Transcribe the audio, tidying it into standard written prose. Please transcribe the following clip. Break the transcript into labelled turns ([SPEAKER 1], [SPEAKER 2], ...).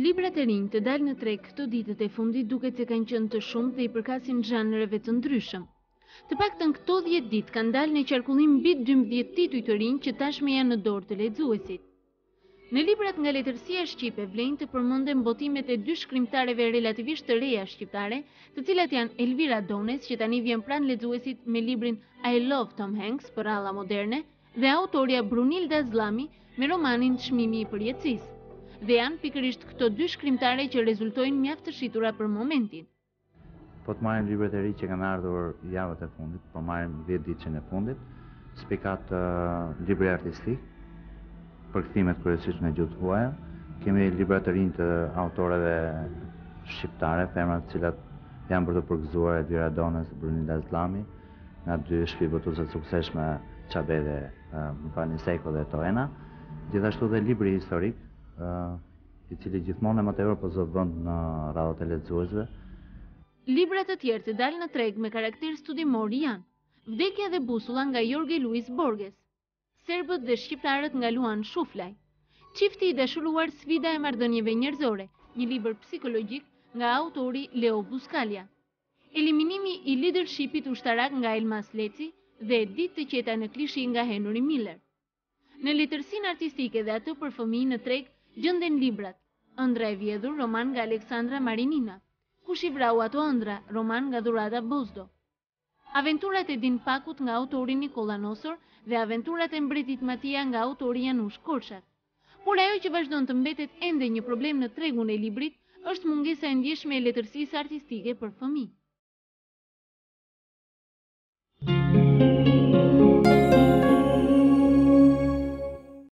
[SPEAKER 1] Librat e rinj të dalë në treg këto ditët e fundit duket se kanë qenë të shumtë dhe i përkasin zhanreve të ndryshëm. Të paktën këto 10 ditë kanë dalë në qarkullim mbi 12 tituj të rinj që tashmë janë në dorë të lexuesit. Në librat nga letërsia shqipe vlen të përmenden botimet e 2 shkrimtareve relativisht të reja shqiptare, të cilat janë Elvira Dones, që tani vjen pranë lexuesit me librin I Love Tom Hanks për ralla moderne, dhe autorja Brunilda Zllami me romanin Çmimi i përjetësisë. Dhe janë pikërisht këto 2 shkrimtare që rezultojnë mjaft të shitura për momentin.
[SPEAKER 2] Po të marrim librat e ri që kanë ardhur javët e fundit, po marrim 10 ditën e fundit, spikat libri artistik, përkthimet kryesisht në gjuhë huaja. Kemi libra të rinj të autoreve shqiptare, femra të cilat janë për të përgëzuar, Elvira Dones, Brunilda Zllami, nga 2 shtëpi botuese të suksesshme, Çabe dhe Niseko dhe Toena. Gjithashtu dhe libri historik, i cili gjithmonë më tepër po zë vend në radhët e lexuesve.
[SPEAKER 1] Libra të tjerë të dalë në treg me karakter studimor janë Vdekja dhe busulla nga Jorge Luis Borges, Serbët dhe shqiptarët nga Luan Shuflaj, Çifti i dashuruar, sfida e marrëdhënieve njerëzore, një libër psikologjik nga autori Leo Buscaglia, Eliminimi i leadershipit ushtarak nga Elmas Leci dhe Ditë të qeta në Klishi nga Henry Miller. Në letërsinë artistike dhe atë për fëmijë në treg gjenden librat Ëndra e vjedhur, roman nga Aleksandra Marinina, Kush i vrau ato ëndra, roman nga Dhurata Bozdo, Aventurat e Din Pakut nga autori Nikola Nosor dhe Aventurat e mbretit Matia nga autori Janush Korçak. Por ajo që vazhdon të mbetet ende një problem në tregun e librit është mungesa e ndjeshme e letërsisë artistike për fëmijë.